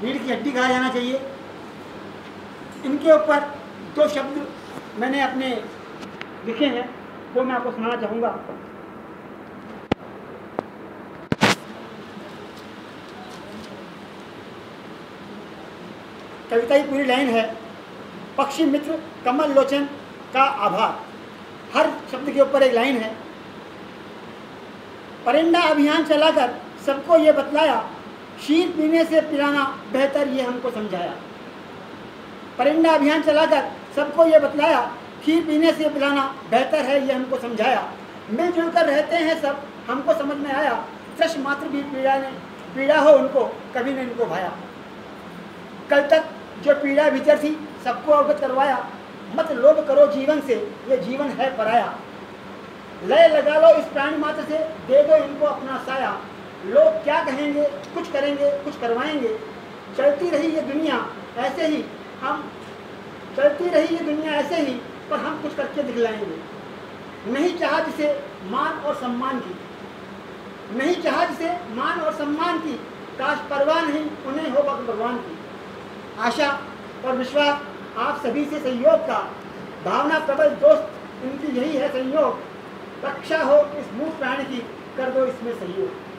रीढ़ की हड्डी कहा जाना चाहिए। इनके ऊपर 2 शब्द मैंने अपने लिखे हैं, वो मैं आपको सुनाना चाहूँगा। कविता की पूरी लाइन है, पक्षी मित्र कमल लोचन का आभार। हर शब्द के ऊपर एक लाइन है। परिंदा अभियान चलाकर सबको ये बतलाया, शीर पीने से पिलाना बेहतर ये हमको समझाया। परिंदा अभियान चलाकर सबको ये बतलाया, खीर पीने से पिलाना बेहतर है ये हमको समझाया। मिलजुल कर रहते हैं सब, हमको समझ में आया, चश मात्र भी पीड़ा हो उनको कभी नहीं इनको भाया। कल तक जो पीड़ा भीतर थी सबको अवगत करवाया, मत लोभ करो जीवन से ये जीवन है पराया। लय लगा लो इस प्राणी मात्र से, दे दो इनको अपना साया। लोग क्या कहेंगे, कुछ करेंगे कुछ करवाएंगे, चलती रही ये दुनिया ऐसे ही पर हम कुछ करके दिखलाएंगे। नहीं चाहा जिसे मान और सम्मान की, काश परवाह नहीं उन्हें हो भगवान की। आशा और विश्वास आप सभी से सहयोग का, भावना प्रबल दोस्त इनकी यही है संयोग। रक्षा हो इस मूक प्राणी की, कर दो इसमें सहयोग।